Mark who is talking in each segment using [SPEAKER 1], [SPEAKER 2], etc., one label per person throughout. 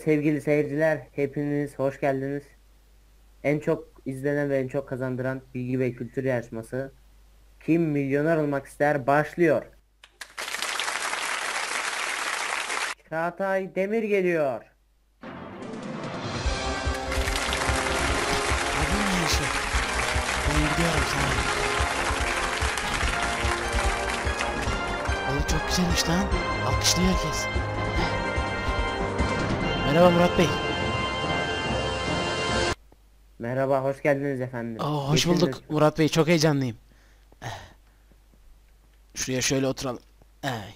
[SPEAKER 1] sevgili seyirciler, hepiniz hoş geldiniz. En çok izlenen ve en çok kazandıran bilgi ve kültür yarışması Kim Milyoner Olmak İster başlıyor. Çağatay Demir geliyor.
[SPEAKER 2] Hadi mi işi? Ben gidiyorum sana. Oğlum çok güzelmiş lan. Alkışlıyor herkes. Merhaba Murat Bey.
[SPEAKER 1] Merhaba, hoş geldiniz efendim.
[SPEAKER 2] Hoş
[SPEAKER 1] Geçin
[SPEAKER 2] bulduk
[SPEAKER 1] lütfen.
[SPEAKER 2] Murat Bey. Çok heyecanlıyım. Şuraya şöyle oturalım. Ay.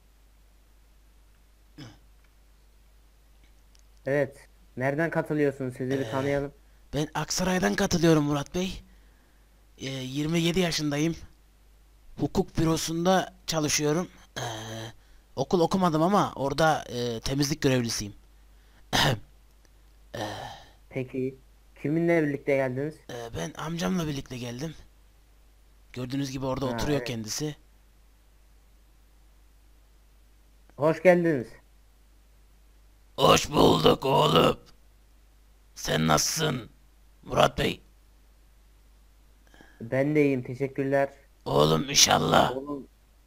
[SPEAKER 1] Evet, nereden katılıyorsunuz? Sizi bir tanıyalım.
[SPEAKER 2] Ben Aksaray'dan katılıyorum Murat Bey. 27 yaşındayım. Hukuk bürosunda çalışıyorum. Okul okumadım ama orada temizlik görevlisiyim.
[SPEAKER 1] Peki, kiminle birlikte geldiniz?
[SPEAKER 2] Ben amcamla birlikte geldim. Gördüğünüz gibi orada
[SPEAKER 1] Ha,
[SPEAKER 2] oturuyor
[SPEAKER 1] evet.
[SPEAKER 2] kendisi.
[SPEAKER 1] Hoş geldiniz.
[SPEAKER 2] Hoş bulduk oğlum. Sen nasılsın Murat Bey?
[SPEAKER 1] Ben de iyiyim, teşekkürler.
[SPEAKER 2] Oğlum inşallah
[SPEAKER 1] Oğlum,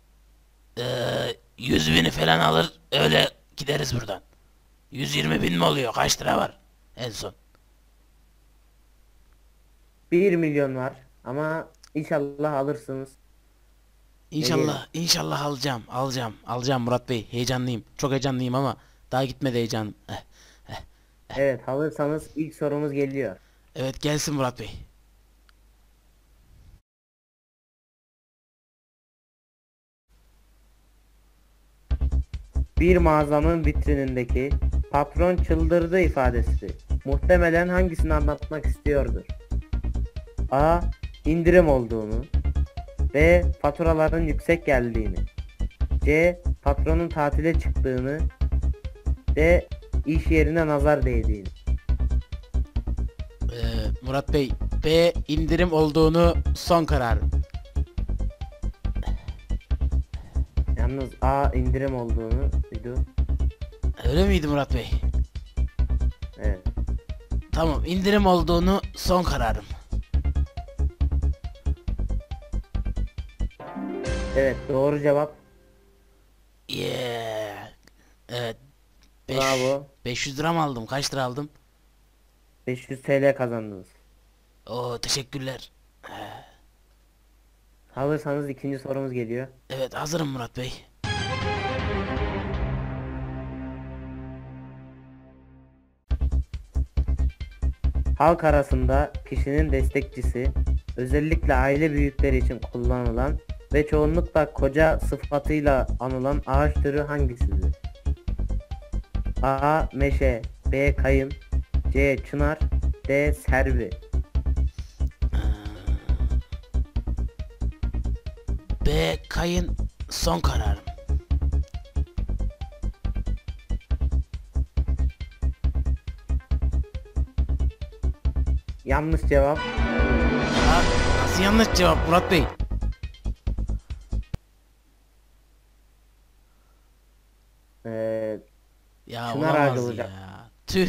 [SPEAKER 2] 100 bini falan alır öyle gideriz buradan. 120 bin mi oluyor? Kaç lira var en son?
[SPEAKER 1] 1 milyon var ama inşallah alırsınız. Ne diyelim?
[SPEAKER 2] İnşallah alacağım Murat Bey. Heyecanlıyım. Çok heyecanlıyım ama daha gitmedi heyecanım.
[SPEAKER 1] Evet, alırsanız ilk sorumuz geliyor.
[SPEAKER 2] Evet gelsin Murat Bey.
[SPEAKER 1] Bir mağazanın vitrinindeki patron çıldırdı ifadesi muhtemelen hangisini anlatmak istiyordur? A. İndirim olduğunu. B. Faturaların yüksek geldiğini. C. Patronun tatile çıktığını. D. İş yerine nazar değdiğini.
[SPEAKER 2] Murat Bey B indirim olduğunu son karar.
[SPEAKER 1] Yalnız A. indirim olduğunu duydu.
[SPEAKER 2] Öyle miydi Murat Bey?
[SPEAKER 1] Evet.
[SPEAKER 2] Tamam indirim olduğunu son kararım.
[SPEAKER 1] Evet, doğru cevap.
[SPEAKER 2] Yeah. Evet. 5
[SPEAKER 1] Bravo.
[SPEAKER 2] 500 lira mı aldım? Kaç lira aldım?
[SPEAKER 1] 500 TL kazandınız.
[SPEAKER 2] Oo teşekkürler.
[SPEAKER 1] Alırsanız ikinci sorumuz geliyor.
[SPEAKER 2] Evet hazırım Murat Bey.
[SPEAKER 1] Halk arasında kişinin destekçisi, özellikle aile büyükleri için kullanılan ve çoğunlukla koca sıfatıyla anılan ağaç türü hangisidir? A. Meşe, B. Kayın, C. Çınar, D. Servi.
[SPEAKER 2] B kayın son kararım.
[SPEAKER 1] Yanlış cevap.
[SPEAKER 2] Ya, nasıl yanlış cevap Murat Bey?
[SPEAKER 1] Ee,
[SPEAKER 2] Ya
[SPEAKER 1] Çınar ağacı
[SPEAKER 2] olamaz
[SPEAKER 1] olacak.
[SPEAKER 2] ya. Tüh.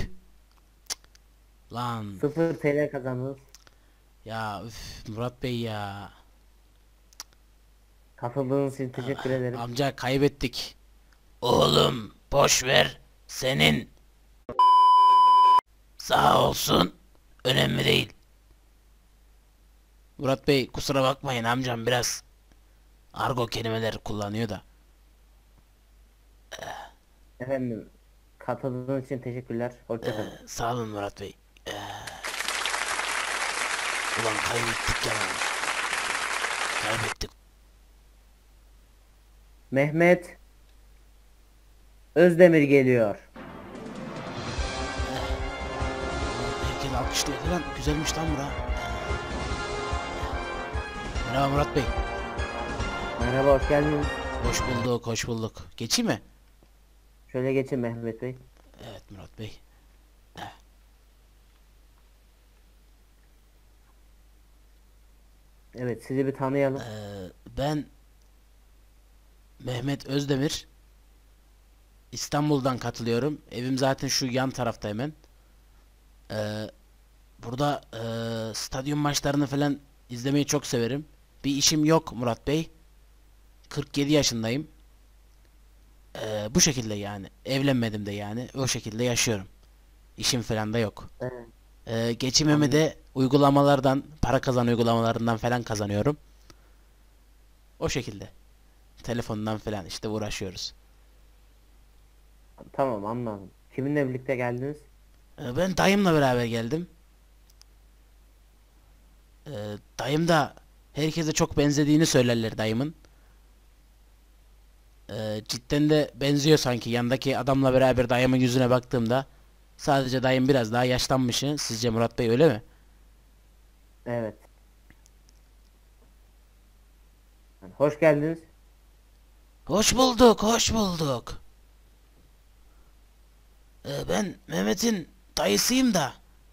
[SPEAKER 2] Lan.
[SPEAKER 1] 0 TL kazandınız.
[SPEAKER 2] Ya üf, Murat Bey ya.
[SPEAKER 1] Katıldığınız için teşekkür ederim.
[SPEAKER 2] Amca kaybettik. Oğlum boş ver. Senin sağ olsun. Önemli değil. Murat Bey kusura bakmayın amcam biraz argo kelimeler kullanıyor da.
[SPEAKER 1] Efendim, katıldığınız için teşekkürler. Hoşçakalın.
[SPEAKER 2] Sağ olun Murat Bey. Ulan kaybettik ya. Kaybettik.
[SPEAKER 1] Mehmet Özdemir geliyor.
[SPEAKER 2] Herkes alkışlıyor falan. Güzelmiş lan bura. Merhaba Murat Bey.
[SPEAKER 1] Merhaba, hoş geldiniz.
[SPEAKER 2] Hoş bulduk, hoş bulduk. Geçeyim mi?
[SPEAKER 1] Şöyle geçin Mehmet Bey.
[SPEAKER 2] Evet Murat Bey.
[SPEAKER 1] Evet, sizi bir tanıyalım.
[SPEAKER 2] Ben Mehmet Özdemir. İstanbul'dan katılıyorum. Evim zaten şu yan tarafta hemen. Ee, Burada stadyum maçlarını falan izlemeyi çok severim. Bir işim yok Murat Bey. 47 yaşındayım. Bu şekilde yani. Evlenmedim de yani. O şekilde yaşıyorum. İşim falan da yok.
[SPEAKER 1] Evet,
[SPEAKER 2] Geçimimi
[SPEAKER 1] anladım.
[SPEAKER 2] de uygulamalardan, para kazan uygulamalarından falan kazanıyorum. O şekilde. Telefondan falan işte uğraşıyoruz.
[SPEAKER 1] Tamam, anladım. Kiminle birlikte geldiniz?
[SPEAKER 2] Ben dayımla beraber geldim. Dayım da herkese çok benzediğini söylerler dayımın. Cidden de benziyor sanki. Yandaki adamla beraber dayımın yüzüne baktığımda sadece dayım biraz daha yaşlanmışı. Sizce Murat Bey öyle mi?
[SPEAKER 1] Evet. Yani hoş geldiniz.
[SPEAKER 2] Hoş bulduk, hoş bulduk. Ben Mehmet'in dayısıyım da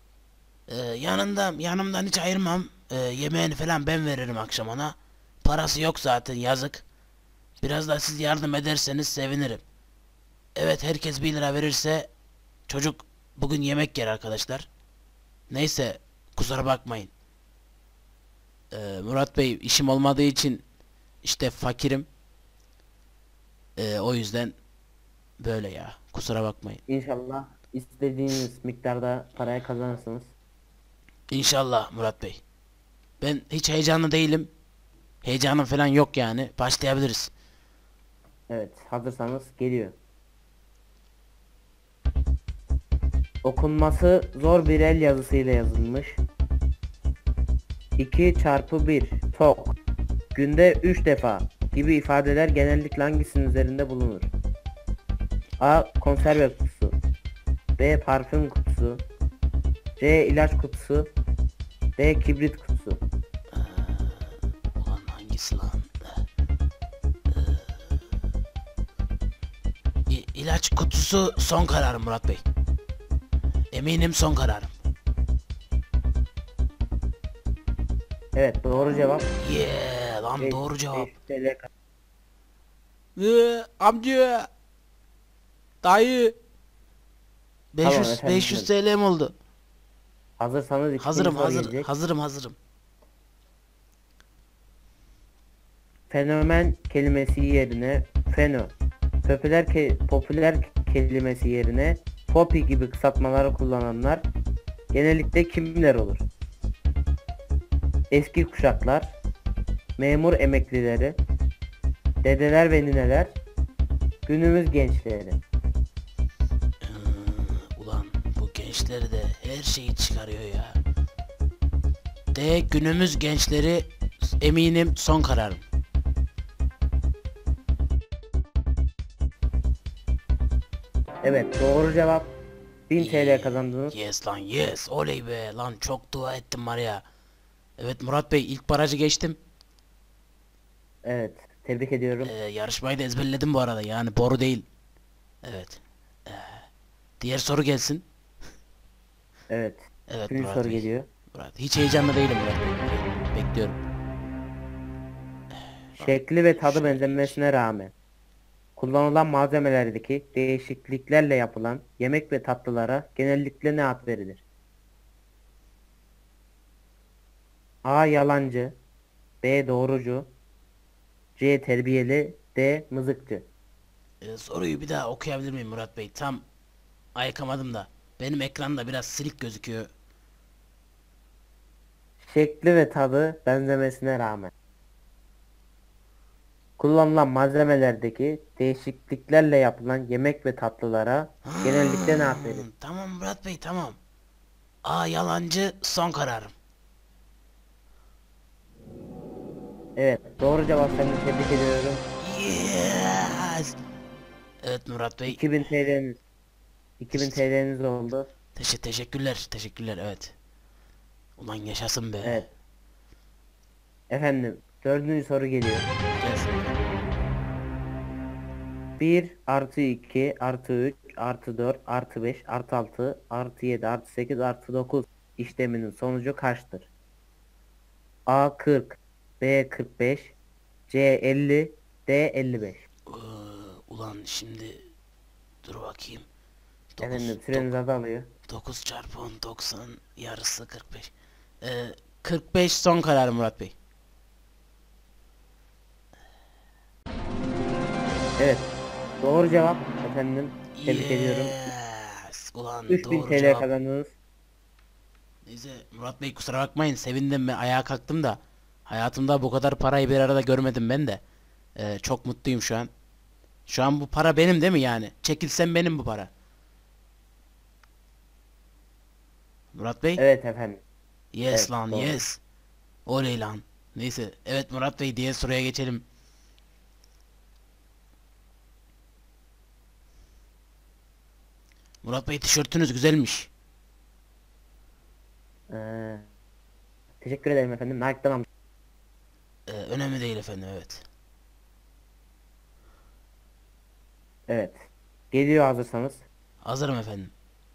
[SPEAKER 2] yanımdan hiç ayırmam. Yemeğini falan ben veririm akşam ona. Parası yok zaten yazık. Biraz da siz yardım ederseniz sevinirim. Evet herkes 1 lira verirse çocuk bugün yemek yer arkadaşlar. Neyse kusura bakmayın. Murat Bey işim olmadığı için işte fakirim. O yüzden böyle ya. Kusura bakmayın.
[SPEAKER 1] İnşallah istediğiniz miktarda parayı kazanırsınız.
[SPEAKER 2] İnşallah Murat Bey. Ben hiç heyecanlı değilim. Heyecanım falan yok yani. Başlayabiliriz.
[SPEAKER 1] Evet, hazırsanız geliyor. Okunması zor bir el yazısıyla yazılmış. 2 çarpı 1 tok. Günde 3 defa gibi ifadeler genellikle hangisinin üzerinde bulunur? A. Konserve kutusu. B. Parfüm kutusu. C. İlaç kutusu. D. Kibrit kutusu.
[SPEAKER 2] Ulan hangisi lan? İlaç kutusu son kararım Murat Bey. Eminim son kararım.
[SPEAKER 1] Evet, doğru cevap.
[SPEAKER 2] Yeah lan doğru cevap.
[SPEAKER 1] 500 TL.
[SPEAKER 2] Amca, dayı.
[SPEAKER 1] Tamam
[SPEAKER 2] 500
[SPEAKER 1] efendim.
[SPEAKER 2] TL'm oldu.
[SPEAKER 1] Hazırsanız ikinci
[SPEAKER 2] Hazırım
[SPEAKER 1] soru
[SPEAKER 2] hazır
[SPEAKER 1] gelecek.
[SPEAKER 2] hazırım hazırım.
[SPEAKER 1] Fenomen kelimesi yerine feno. Popüler kelimesi yerine popi gibi kısaltmaları kullananlar genellikle kimler olur? Eski kuşaklar, memur emeklileri, dedeler ve nineler, günümüz gençleri.
[SPEAKER 2] Ulan bu gençler de her şeyi çıkarıyor ya. De günümüz gençleri eminim son kararım.
[SPEAKER 1] Evet, doğru cevap. 1000 TL kazandınız.
[SPEAKER 2] Yes lan yes oley be lan çok dua ettim var ya. Evet Murat Bey ilk barajı geçtim.
[SPEAKER 1] Evet, tebrik ediyorum.
[SPEAKER 2] Yarışmayı da ezberledim bu arada yani boru değil. Evet. Diğer soru gelsin.
[SPEAKER 1] Evet,
[SPEAKER 2] Evet
[SPEAKER 1] üçüncü
[SPEAKER 2] Murat
[SPEAKER 1] soru
[SPEAKER 2] Bey.
[SPEAKER 1] geliyor.
[SPEAKER 2] Murat hiç heyecanlı değilim Murat Bey. Bekliyorum. Bak
[SPEAKER 1] Şekli ve tadı
[SPEAKER 2] şöyle geç.
[SPEAKER 1] benzemesine rağmen kullanılan malzemelerdeki değişikliklerle yapılan yemek ve tatlılara genellikle ne ad verilir? A. Yalancı. B. Doğrucu. C. Terbiyeli. D. Mızıkçı.
[SPEAKER 2] Soruyu bir daha okuyabilir miyim Murat Bey? Tam ayıkamadım da. Benim ekranda biraz silik gözüküyor.
[SPEAKER 1] Şekli ve tadı benzemesine rağmen kullanılan malzemelerdeki değişikliklerle yapılan yemek ve tatlılara genellikle ne ad verilir?
[SPEAKER 2] Tamam Murat Bey tamam. A yalancı son kararım.
[SPEAKER 1] Evet, doğru cevap, seni tebrik ediyorum.
[SPEAKER 2] Yes. Evet Murat Bey.
[SPEAKER 1] 2000 TL'niz 2000
[SPEAKER 2] Teş-
[SPEAKER 1] TL'niz oldu.
[SPEAKER 2] teşekkürler. Teşekkürler evet. Ulan yaşasın be.
[SPEAKER 1] Evet. Efendim, dördüncü soru geliyor.
[SPEAKER 2] Gelsin.
[SPEAKER 1] 1 artı 2 artı 3 artı 4 artı 5 artı 6 artı 7 artı 8 artı 9 işleminin sonucu kaçtır? A 40, B 45, C 50, D 55.
[SPEAKER 2] Ulan şimdi Dur bakayım.
[SPEAKER 1] Efendim süreniz azalıyor.
[SPEAKER 2] 9 çarpı 10 90 yarısı 45. 45 son karar Murat Bey.
[SPEAKER 1] Evet. Doğru cevap efendim. Tebrik ediyorum.
[SPEAKER 2] Yes. Ulan
[SPEAKER 1] 3000
[SPEAKER 2] doğru
[SPEAKER 1] TL
[SPEAKER 2] cevap.
[SPEAKER 1] kazandınız.
[SPEAKER 2] Neyse Murat Bey kusura bakmayın, sevindim, ben ayağa kalktım da hayatımda bu kadar parayı bir arada görmedim ben de. Çok mutluyum şu an. Şu an bu para benim değil mi yani? Çekilsem benim bu para. Murat Bey?
[SPEAKER 1] Evet efendim.
[SPEAKER 2] Yes
[SPEAKER 1] Evet
[SPEAKER 2] lan
[SPEAKER 1] doğru.
[SPEAKER 2] yes. Oley lan. Neyse evet Murat Bey, diye soruya geçelim. Murat Bey tişörtünüz güzelmiş.
[SPEAKER 1] Ee, teşekkür ederim efendim. Nike'dan almış.
[SPEAKER 2] Önemli değil efendim, evet.
[SPEAKER 1] Evet. Geliyor hazırsanız.
[SPEAKER 2] Hazırım efendim.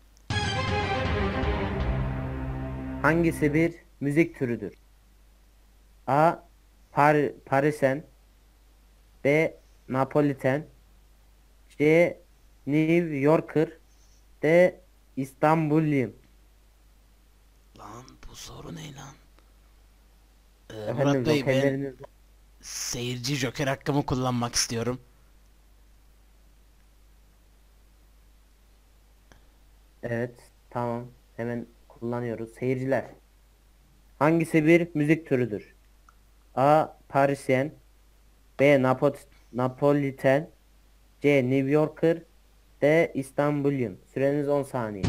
[SPEAKER 1] Hangisi bir müzik türüdür? A. Parisen, B. Napoliten, C. New Yorker, D. İstanbulliyim.
[SPEAKER 2] Lan bu soru ne lan?
[SPEAKER 1] Efendim
[SPEAKER 2] Murat Bey, ben
[SPEAKER 1] jokerleriniz.
[SPEAKER 2] seyirci joker hakkımı kullanmak istiyorum.
[SPEAKER 1] Evet. Tamam. Hemen kullanıyoruz. Seyirciler. Hangisi bir müzik türüdür? A. Parisien, B. Napoliten, C. New Yorker, D. İstanbulliyim. Süreniz 10 saniye.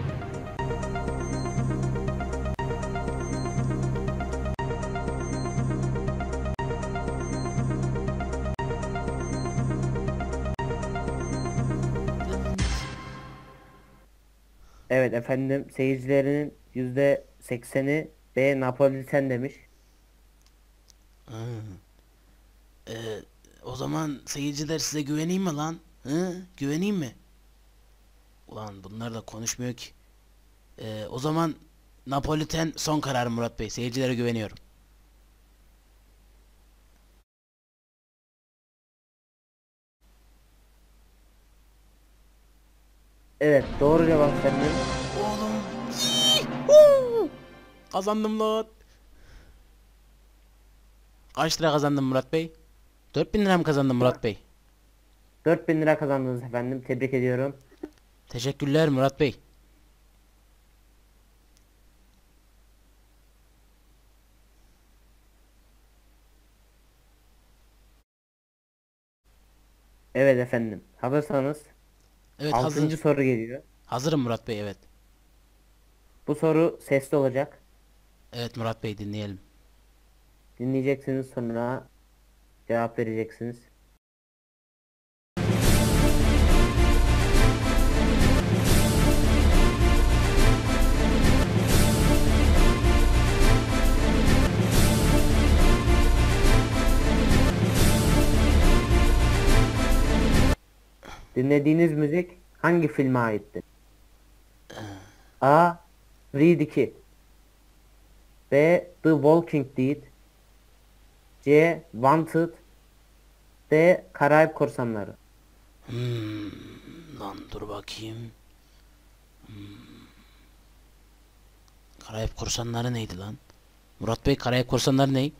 [SPEAKER 1] Evet efendim, seyircilerinin %80'i B. Napoliten demiş.
[SPEAKER 2] Hı. Ee, O zaman seyirciler, size güveneyim mi lan? Hı? Güveneyim mi? Ulan bunlar da konuşmuyor ki. O zaman Napoliten son kararım Murat Bey. Seyircilere güveniyorum.
[SPEAKER 1] Evet doğru cevap efendim.
[SPEAKER 2] Oğlum. Yuhuu! Kazandım lan. Kaç lira kazandım Murat Bey? 4.000 lira mı kazandım Murat Bey?
[SPEAKER 1] 4000 lira kazandınız efendim. Tebrik ediyorum.
[SPEAKER 2] Teşekkürler Murat Bey.
[SPEAKER 1] Evet efendim. Hazırsanız
[SPEAKER 2] Evet,
[SPEAKER 1] 6.
[SPEAKER 2] hazır.
[SPEAKER 1] soru geliyor.
[SPEAKER 2] Hazırım Murat Bey, evet.
[SPEAKER 1] Bu soru sesli olacak.
[SPEAKER 2] Evet Murat Bey, dinleyelim.
[SPEAKER 1] Dinleyeceksiniz, sonra cevap vereceksiniz. Dinlediğiniz müzik hangi filme aittir? A. Creed 2, B. The Walking Dead, C. Wanted, D. Karayip Korsanları.
[SPEAKER 2] Lan dur bakayım. Karayip Korsanları neydi lan? Murat Bey, Karayip Korsanları ne?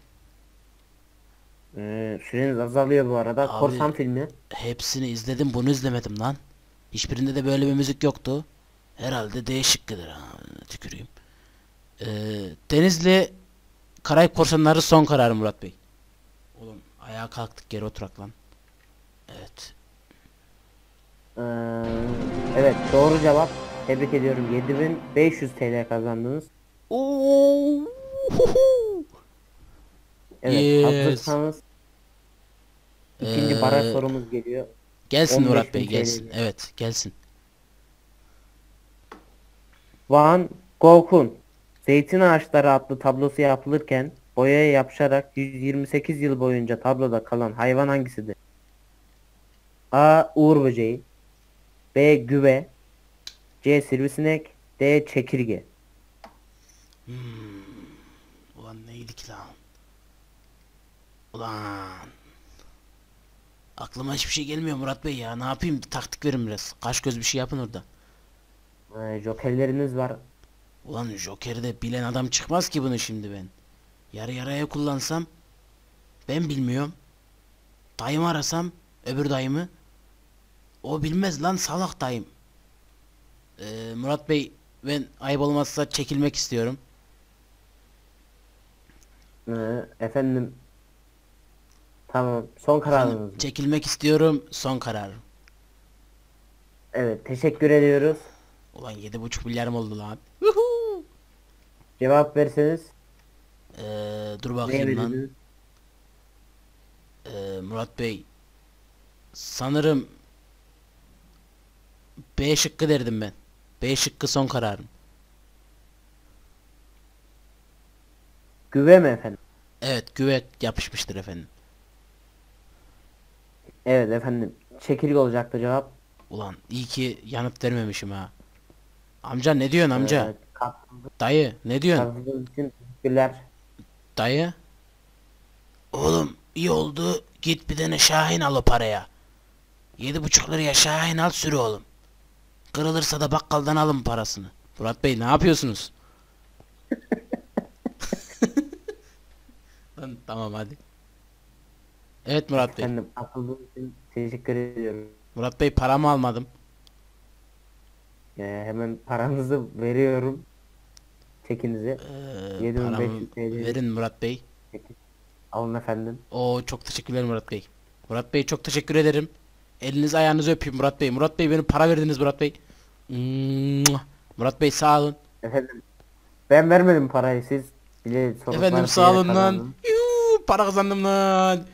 [SPEAKER 1] Süreniz azalıyor bu arada.
[SPEAKER 2] Abi,
[SPEAKER 1] Korsan filmi.
[SPEAKER 2] hepsini izledim, bunu izlemedim lan. Hiçbirinde de böyle bir müzik yoktu. Herhalde D şıkkıdır ha. Tüküreyim. Ee, Denizli Karayip Korsanları son kararı Murat Bey. Oğlum ayağa kalktık, geri oturak lan. Evet.
[SPEAKER 1] Ee, evet doğru cevap. Tebrik ediyorum. 7500 TL kazandınız.
[SPEAKER 2] Oo.
[SPEAKER 1] Evet
[SPEAKER 2] Yes.
[SPEAKER 1] hazırsanız ikinci baraj sorumuz geliyor.
[SPEAKER 2] Gelsin Murat Bey,
[SPEAKER 1] 15.000
[SPEAKER 2] gelsin.
[SPEAKER 1] TL.
[SPEAKER 2] Evet, gelsin.
[SPEAKER 1] Van Gogh'un Zeytin Ağaçları adlı tablosu yapılırken boyaya yapışarak 128 yıl boyunca tabloda kalan hayvan hangisidir? A. Uğur böceği, B. Güve, C. Sivrisinek, D. Çekirge.
[SPEAKER 2] Ulan neydi ki lan? Ulan. Aklıma hiçbir şey gelmiyor Murat Bey ya. Ne yapayım? Bir taktik verin biraz. Kaş göz bir şey yapın orada.
[SPEAKER 1] Jokerleriniz var.
[SPEAKER 2] Ulan Joker'i de bilen adam çıkmaz ki bunu şimdi ben. Yarı yarıya kullansam ben bilmiyorum. Dayımı arasam öbür dayımı o bilmez lan salak dayım. Murat Bey ben ayıp olmazsa çekilmek istiyorum.
[SPEAKER 1] Efendim, tamam, son kararınız
[SPEAKER 2] Efendim
[SPEAKER 1] mı?
[SPEAKER 2] çekilmek istiyorum son kararım.
[SPEAKER 1] Evet, teşekkür ediyoruz.
[SPEAKER 2] Ulan 7,5 milyarım oldu lan.
[SPEAKER 1] Cevap verseniz
[SPEAKER 2] Dur
[SPEAKER 1] neye
[SPEAKER 2] bakayım lan.
[SPEAKER 1] verirdiniz?
[SPEAKER 2] Murat Bey sanırım B şıkkı derdim ben. B şıkkı son kararım.
[SPEAKER 1] Güve mi efendim?
[SPEAKER 2] Evet güve yapışmıştır efendim.
[SPEAKER 1] Evet efendim, çekirge olacaktı cevap.
[SPEAKER 2] Ulan iyi ki yanıt vermemişim ha. Amca ne diyorsun amca?
[SPEAKER 1] Katkınız
[SPEAKER 2] Dayı ne diyorsun?
[SPEAKER 1] katkınız için teşekkürler.
[SPEAKER 2] Dayı? Oğlum iyi oldu. Git bir tane Şahin al o paraya. 7,5 liraya Şahin al sür oğlum. Kırılırsa da bakkaldan alın parasını. Murat Bey ne yapıyorsunuz? Lan tamam hadi. Evet Murat Bey.
[SPEAKER 1] Efendim, katıldığınız için teşekkür ediyorum.
[SPEAKER 2] Murat Bey paramı almadım.
[SPEAKER 1] Hemen paranızı veriyorum. Çekinizi.
[SPEAKER 2] Paramı
[SPEAKER 1] 7500 TL.
[SPEAKER 2] verin Murat Bey.
[SPEAKER 1] Çekin. Alın efendim.
[SPEAKER 2] Oo çok teşekkürler Murat Bey. Murat Bey çok teşekkür ederim. Eliniz ayağınızı öpeyim Murat Bey. Murat Bey benim para verdiniz Murat Bey. Mua. Murat Bey sağ olun.
[SPEAKER 1] Efendim, ben vermedim parayı, siz bile
[SPEAKER 2] Efendim
[SPEAKER 1] sorunlar
[SPEAKER 2] sağ olun lan.
[SPEAKER 1] kazandınız.
[SPEAKER 2] Yuu, para kazandım lan.